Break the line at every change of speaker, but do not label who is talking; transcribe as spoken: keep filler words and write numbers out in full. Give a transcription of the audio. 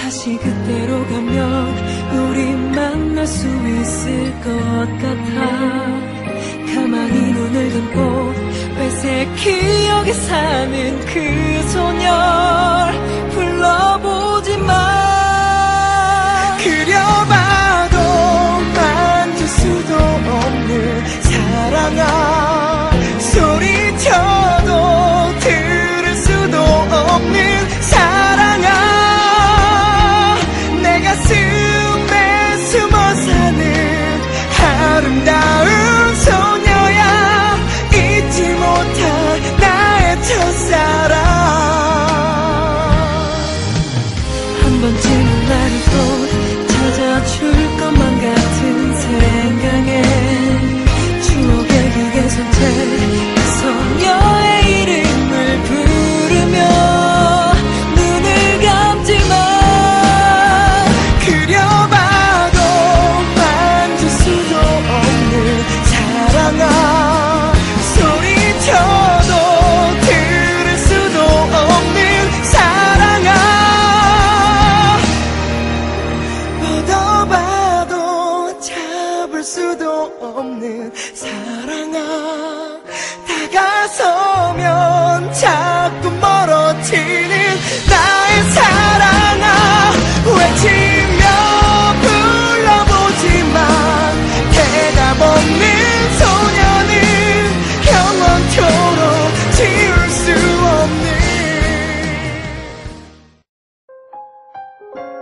다시 그때로 가면 우리 만날 수 있을 것 같아. 가만히 눈을 감고 회색 기억에 사는 그 소녀 불러보지마. 그려봐도 만질 수도 없는 사랑아, 소리쳐도 들을 수도 없는 사랑아, 내 가슴에 숨어 사는 아름다운 소녀야, 잊지 못할 나의 첫사랑. 한 번쯤은 나를 또 찾아줄 것만 같은 생각에 추억의 기계 선체 그 소녀의 이름을 부르며 눈을 감지마. 그려봐도 만질 수도 없는 사랑아, 소리쳐도 들을 수도 없는 사랑아, 뻗어봐도 잡을 수도 없는 사랑아, 다가서면 자꾸 멀어지는 나의 사랑아, 외치며 불러보지만 대답 없는 소녀는 영원토록 지울 수 없는.